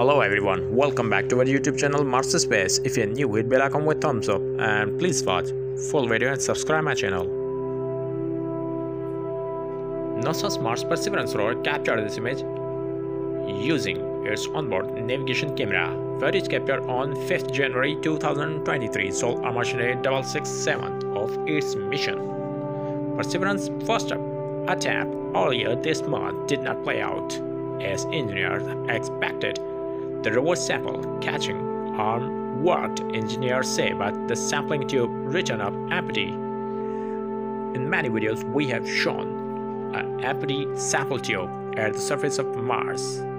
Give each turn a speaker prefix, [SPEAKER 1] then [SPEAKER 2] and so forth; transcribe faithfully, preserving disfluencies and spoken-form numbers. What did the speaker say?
[SPEAKER 1] Hello everyone, welcome back to our YouTube channel Mars Space. If you're new, hit bell icon with thumbs up and please watch full video and subscribe my channel. NASA's Mars Perseverance rover captured this image using its onboard navigation camera. Footage captured on fifth January two thousand twenty-three, Sol Armachine six six seven of its mission. Perseverance's first attempt earlier this month did not play out as engineers expected. The rover sample catching arm worked, engineers say, but the sampling tube returned up empty. In many videos, we have shown an empty sample tube at the surface of Mars.